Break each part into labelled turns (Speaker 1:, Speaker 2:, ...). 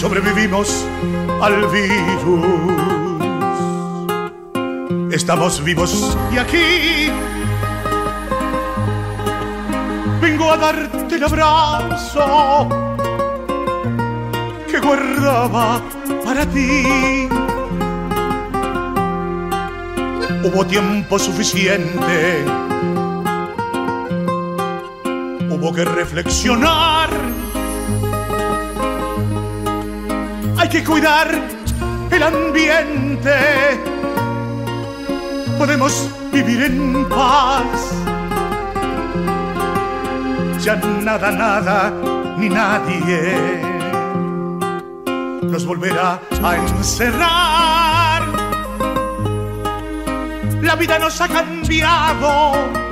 Speaker 1: sobrevivimos al virus. Estamos vivos y aquí vengo a darte el abrazo que guardaba para ti. Hubo tiempo suficiente, hubo que reflexionar. Hay que cuidar el ambiente, podemos vivir en paz. Ya nada, ni nadie nos volverá a encerrar. La vida nos ha cambiado,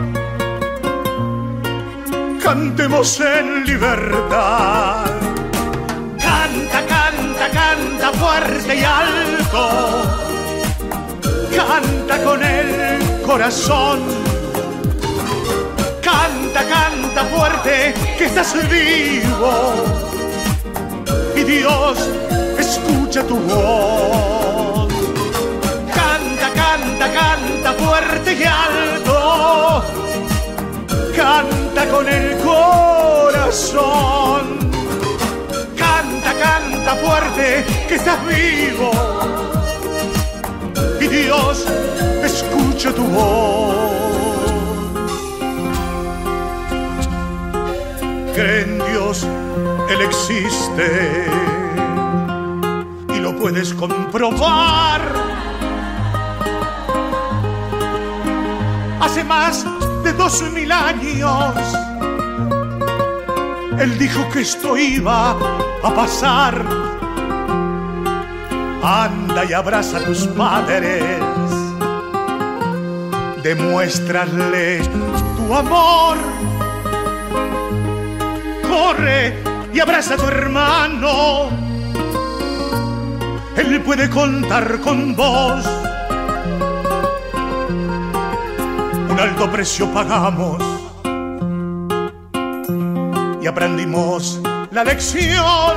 Speaker 1: cantemos en libertad. Canta, canta, canta fuerte y alto, canta con el corazón. Canta, canta fuerte que estás vivo y Dios escucha tu voz. Canta, canta, canta fuerte y alto, canta con el corazón. Canta, canta fuerte que estás vivo y Dios escucha tu voz. Cree en Dios, Él existe y lo puedes comprobar. Hace más de 2000 años Él dijo que esto iba a pasar. Anda y abraza a tus padres, demuéstrale tu amor. Corre y abraza a tu hermano, él puede contar con vos. Un alto precio pagamos y aprendimos la lección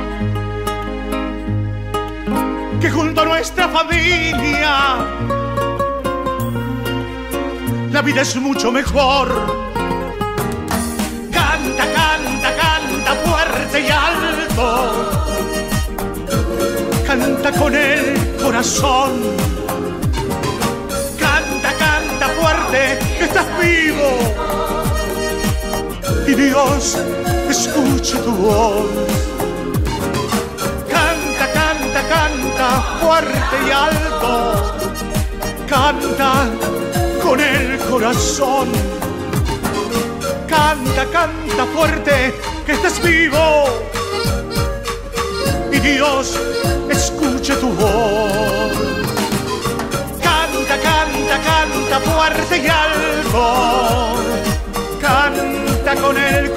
Speaker 1: que junto a nuestra familia la vida es mucho mejor. Canta, canta, canta fuerte y alto, canta con el corazón. Canta, canta fuerte que estás vivo y Dios escucha tu voz. Canta, canta, canta fuerte y alto, canta con el corazón. Canta, canta fuerte que estás vivo y Dios escucha tu voz. Canta, canta, canta fuerte y alto, canta con el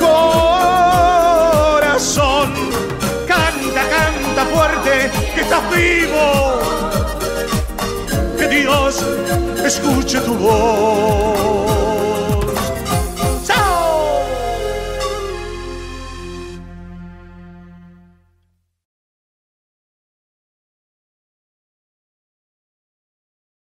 Speaker 1: corazón. Canta, canta fuerte que estás vivo, que Dios escuche tu voz.